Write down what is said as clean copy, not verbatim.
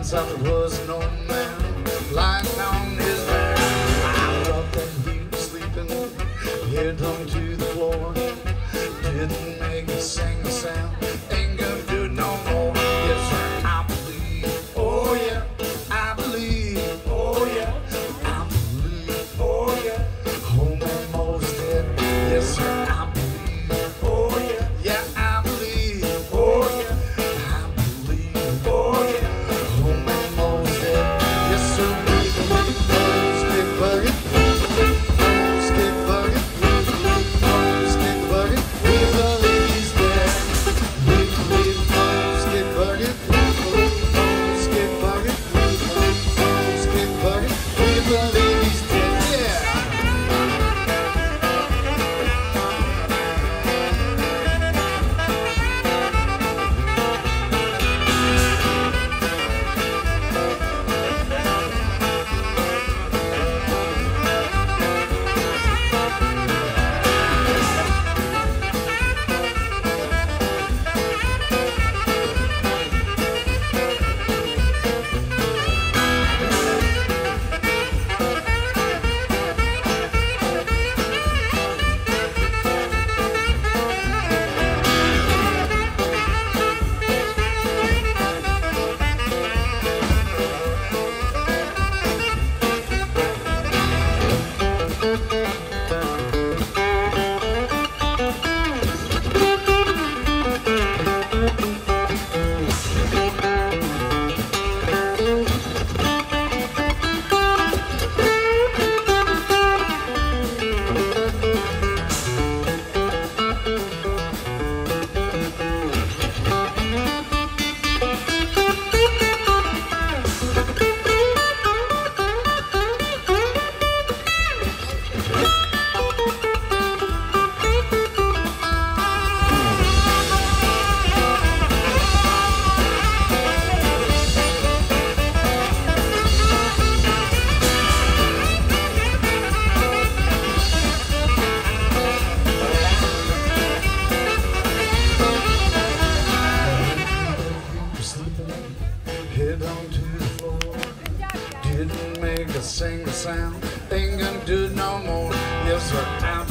thought there was no man lying on his back. I thought that he was sleeping, head down to the floor. Didn't make a single sound, ain't gonna do it no more. Yes, sir, I believe, oh yeah, I believe, oh yeah, I believe, oh yeah. Home and Mo's dead, yes, sir, I believe, oh yeah, yeah, I believe, oh yeah, I believe, oh yeah. Home and Mo's dead, yes, sir, we believe, stick bucket, stick bucket, stick bucket. We believe he's dead. We believe stick bucket, stick bucket, stick bucket. We believe he's dead. Yeah. Head on to the floor. Didn't make a single sound. Ain't gonna do it no more. Yes, sir,